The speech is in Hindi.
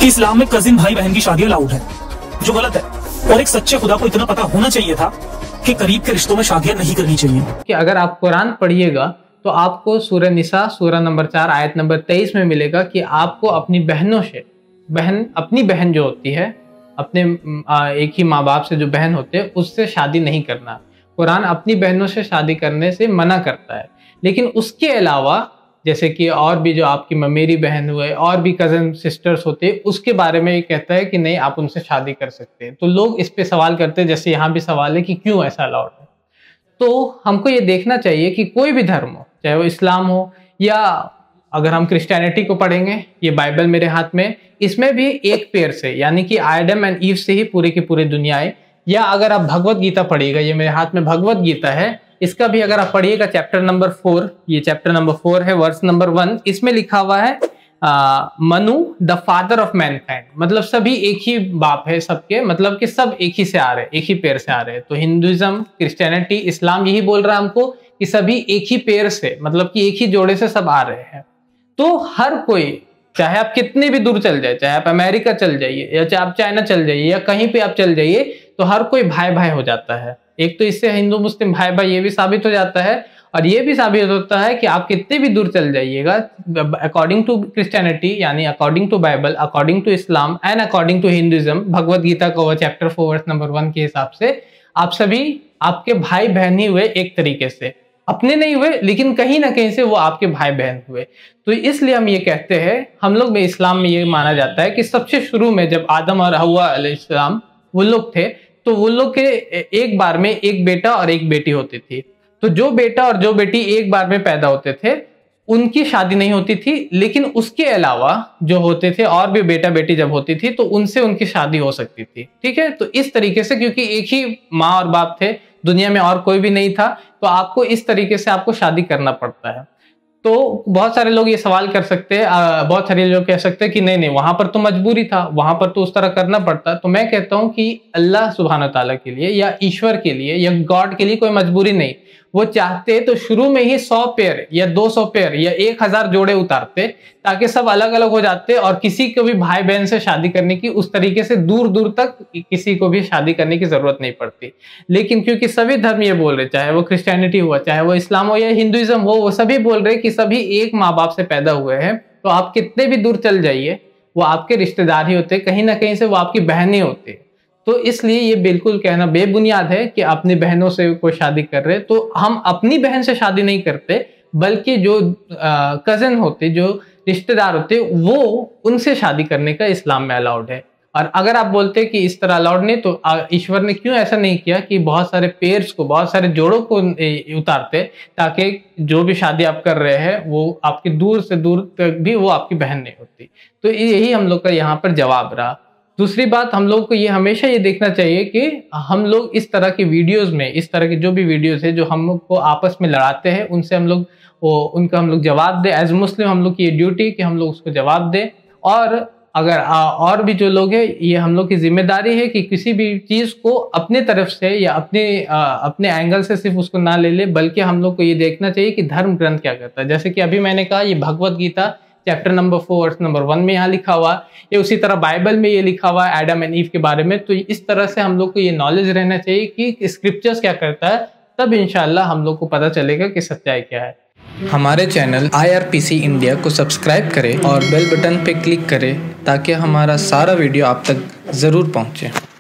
कि इस्लाम में कजिन भाई बहन की शादी अलाउड है, जो गलत है। और एक सच्चे खुदा को इतना पता होना चाहिए था कि करीब के रिश्तों में शादियां नहीं करनी चाहिए। कि अगर आप कुरान पढ़िएगा तो आपको सूरह निसा सूरह नंबर 4 आयत नंबर 23 में मिलेगा कि आपको अपनी बहनों से अपनी बहन जो होती है, अपने एक ही माँ बाप से जो बहन होते हैं उससे शादी नहीं करना। कुरान अपनी बहनों से शादी करने से मना करता है। लेकिन उसके अलावा जैसे कि और भी जो आपकी ममेरी बहन हुए और भी कज़न सिस्टर्स होते हैं, उसके बारे में ये कहता है कि नहीं आप उनसे शादी कर सकते हैं। तो लोग इस पे सवाल करते हैं, जैसे यहाँ भी सवाल है कि क्यों ऐसा अलाउड है। तो हमको ये देखना चाहिए कि कोई भी धर्म हो, चाहे वो इस्लाम हो या अगर हम क्रिश्चियनिटी को पढ़ेंगे, ये बाइबल मेरे हाथ में, इसमें भी एक पेड़ से यानी कि आदम एंड ईव से ही पूरी की पूरी दुनिया है। या अगर आप भगवत गीता पढ़िएगा, ये मेरे हाथ में भगवत गीता है, इसका भी अगर आप पढ़िएगा चैप्टर नंबर 4, ये चैप्टर नंबर 4 है, वर्स नंबर 1, इसमें लिखा हुआ है Manu the father of mankind, मतलब सभी एक ही बाप है सबके, मतलब कि सब एक ही से आ रहे हैं, एक ही पेड़ से आ रहे हैं। तो हिंदुइज्म, क्रिश्चियनिटी, इस्लाम यही बोल रहा है हमको कि सभी एक ही पेड़ से, मतलब कि एक ही जोड़े से सब आ रहे हैं। तो हर कोई, चाहे आप कितने भी दूर चल जाए, चाहे आप अमेरिका चल जाइए या चाहे आप चाइना चल जाइए या कहीं पे आप चल जाइए, तो हर कोई भाई भाई हो जाता है। एक तो इससे हिंदू मुस्लिम भाई भाई ये भी साबित हो जाता है, और ये भी साबित होता है कि आप कितने भी दूर चल जाइएगा, अकॉर्डिंग टू क्रिश्चियनिटी यानी according to Bible, according to Islam and according to Hinduism, Bhagavad Gita का चैप्टर 4 वर्स नंबर 1 के हिसाब से आप सभी आपके भाई बहन ही हुए, एक तरीके से अपने नहीं हुए लेकिन कहीं ना कहीं से वो आपके भाई बहन हुए। तो इसलिए हम ये कहते हैं, हम लोग में इस्लाम में ये माना जाता है कि सबसे शुरू में जब आदम और हव्वा अलैहिस्सलाम वो लोग थे, तो वो लोग के एक बार में एक बेटा और एक बेटी होती थी। तो जो बेटा और जो बेटी एक बार में पैदा होते थे उनकी शादी नहीं होती थी, लेकिन उसके अलावा जो होते थे और भी बेटा बेटी जब होती थी तो उनसे उनकी शादी हो सकती थी। ठीक है, तो इस तरीके से, क्योंकि एक ही माँ और बाप थे, दुनिया में और कोई भी नहीं था, तो आपको इस तरीके से आपको शादी करना पड़ता है। तो बहुत सारे लोग ये सवाल कर सकते हैं, बहुत सारे लोग कह सकते हैं कि नहीं नहीं वहां पर तो मजबूरी था, वहां पर तो उस तरह करना पड़ता। तो मैं कहता हूं कि अल्लाह सुब्हान ताला के लिए या ईश्वर के लिए या गॉड के लिए कोई मजबूरी नहीं। वो चाहते तो शुरू में ही 100 पेयर या 200 पेयर या 1000 जोड़े उतारते, ताकि सब अलग अलग हो जाते और किसी को भी भाई बहन से शादी करने की, उस तरीके से दूर दूर तक किसी को भी शादी करने की जरूरत नहीं पड़ती। लेकिन क्योंकि सभी धर्म ये बोल रहे, चाहे वो क्रिश्चियनिटी हुआ, चाहे वो इस्लाम हो या हिंदुइज्म हो, वो सभी बोल रहे कि सभी एक माँ बाप से पैदा हुए हैं। तो आप कितने भी दूर चल जाइए, वो आपके रिश्तेदार ही होते, कहीं ना कहीं से वो आपकी बहन ही होती। तो इसलिए ये बिल्कुल कहना बेबुनियाद है कि अपनी बहनों से कोई शादी कर रहे। तो हम अपनी बहन से शादी नहीं करते, बल्कि जो कजन होते, जो रिश्तेदार होते, वो उनसे शादी करने का इस्लाम में अलाउड है। और अगर आप बोलते कि इस तरह अलाउड नहीं, तो ईश्वर ने क्यों ऐसा नहीं किया कि बहुत सारे पेयर्स को, बहुत सारे जोड़ों को उतारते, ताकि जो भी शादी आप कर रहे हैं वो आपकी दूर से दूर तक भी वो आपकी बहन नहीं होती। तो यही हम लोग का यहाँ पर जवाब रहा। दूसरी बात, हम लोग को ये हमेशा ये देखना चाहिए कि हम लोग इस तरह की वीडियोस में, इस तरह के जो भी वीडियोस है जो हम लोग को आपस में लड़ाते हैं, उनसे हम लोग उनका हम लोग जवाब दें। एज मुस्लिम हम लोग की ये ड्यूटी कि हम लोग उसको जवाब दें। और अगर और भी जो लोग हैं, ये हम लोग की जिम्मेदारी है कि किसी भी चीज़ को अपने तरफ से या अपने एंगल से सिर्फ उसको ना ले ले, बल्कि हम लोग को ये देखना चाहिए कि धर्म ग्रंथ क्या कहता है। जैसे कि अभी मैंने कहा, ये Bhagavad Gita chapter number 4 verse number 1 में यहाँ लिखा हुआ, ये उसी तरह बाइबल में ये लिखा हुआ है आदम एंड ईव के बारे में। तो इस तरह से हम लोग को ये नॉलेज रहना चाहिए कि स्क्रिप्चर्स क्या करता है, तब इंशाल्लाह हम लोग को पता चलेगा कि सच्चाई क्या है। हमारे चैनल IRPC इंडिया को सब्सक्राइब करें और बेल बटन पे क्लिक करें ताकि हमारा सारा वीडियो आप तक ज़रूर पहुँचे।